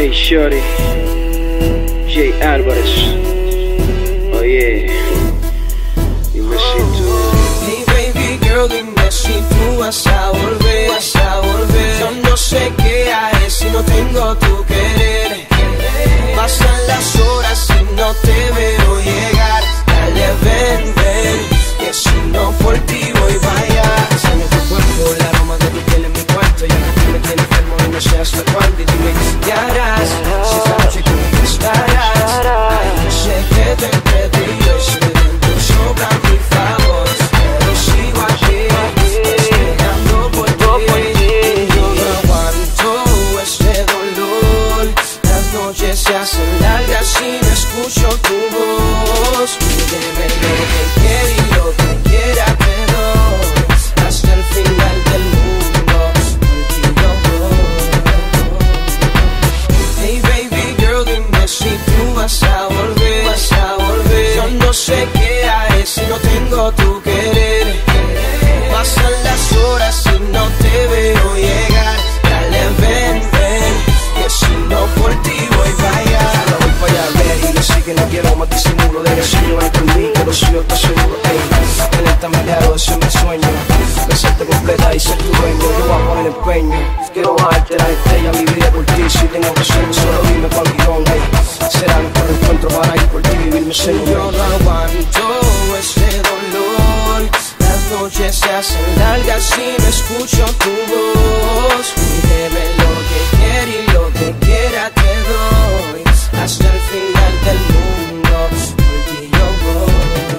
Hey shorty, Jay Álvarez. Oye, dime si tú. Hey baby girl, dime si tú vas a volver, Yo no sé qué haré si no tengo tu querer. Pasan las horas y no te veo llegar. Dale, ven, que si no por ti voy vaya. Sueño tu cuerpo, el aroma de tu piel en mi cuarto. Ya no me tiene enfermo y no sé hasta cuándo. Y dime, ¿qué harás? Si esta noche conmigo estarás. Ay, yo sé que te entredió y sé dentro sobra mi favor. Pero sigo aquí, esperando por ti. Yo no aguanto este dolor. Las noches se hacen largas y no escucho tu voz. Dime lo que quieres y lo que quiera te doy. Hasta el final del mundo, por ti yo voy. Hey baby girl, dime si tú vas a volver, Yo no sé qué haré si no tengo tu querer. Pasan las horas y no te veo llegar. Dale, ven, que si no por ti voy vaya. Ahora voy para allá, ready, yo sé que no quiero más disimulo. De que si yo ven conmigo, que lo suyo está seguro. Ey, lentamente hago ese es mi sueño. Besarte completa y ser tu dueño. Yo voy a poner empeño, quiero bajarte la estrella. Viviré por ti, si tengo que ser solo dime cuál guión. Ey, será nuestro encuentro para ir por ti, vivirme seguro. Yo no aguanto ese dolor. Las noches se hacen largas y no escucho tu voz. Dime lo que quieres y lo que quiera te doy. Hasta el final del mundo, por ti yo voy.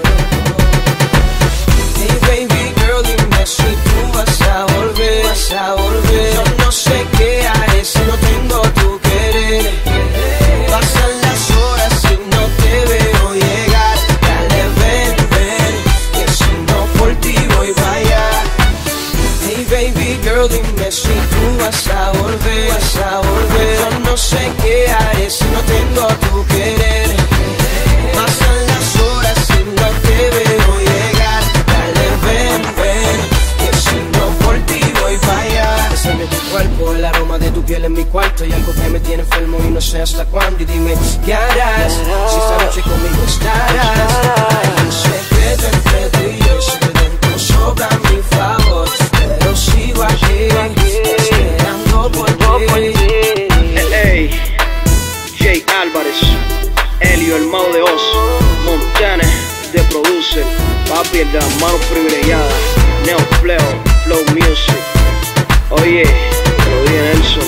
Hey baby girl, dime si tú vas a volver, Yo no sé qué haré si no tengo tu querer. Pasan las horas y no te veo llegar. Dale, ven, que si no por ti voy vaya. Hey baby girl, dime si tú vas a volver, Yo no sé qué haré si no tengo tu querer. Pasan las horas y no te veo llegar. Dale, ven, que si no por ti voy vaya. Desde tu cuerpo, el aroma de tu piel en mi cuarto. Y algo que me tiene enfermo y no sé hasta cuándo. Y dime, ¿qué harás? Si esta noche conmigo estarás. Ay, yo sé que te entredió y sé que dentro sobra mi favor. Pero sigo aquí, esperando por ti. Hey, Jay Álvarez, Elio, el mago de Oz, Montana, de Producer, papi, el de las manos privilegiadas, Neo Flow Music. Oye, te lo dije Nelson.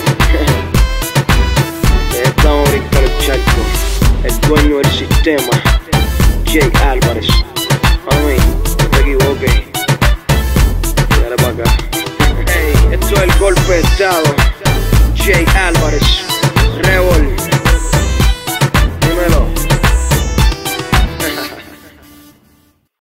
Estamos ahorita en el charco, el dueño del sistema, Jay Álvarez. Mami, no te equivoques. Dale para acá. Hey, esto es el golpe de estado, Jay Álvarez.